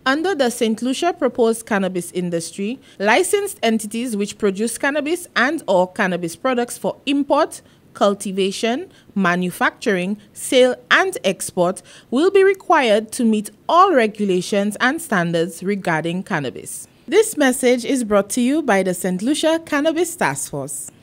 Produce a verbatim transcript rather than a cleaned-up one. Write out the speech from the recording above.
Under the Saint Lucia proposed cannabis industry, licensed entities which produce cannabis and or cannabis products for import, cultivation, manufacturing, sale, and export will be required to meet all regulations and standards regarding cannabis. This message is brought to you by the Saint Lucia Cannabis Task Force.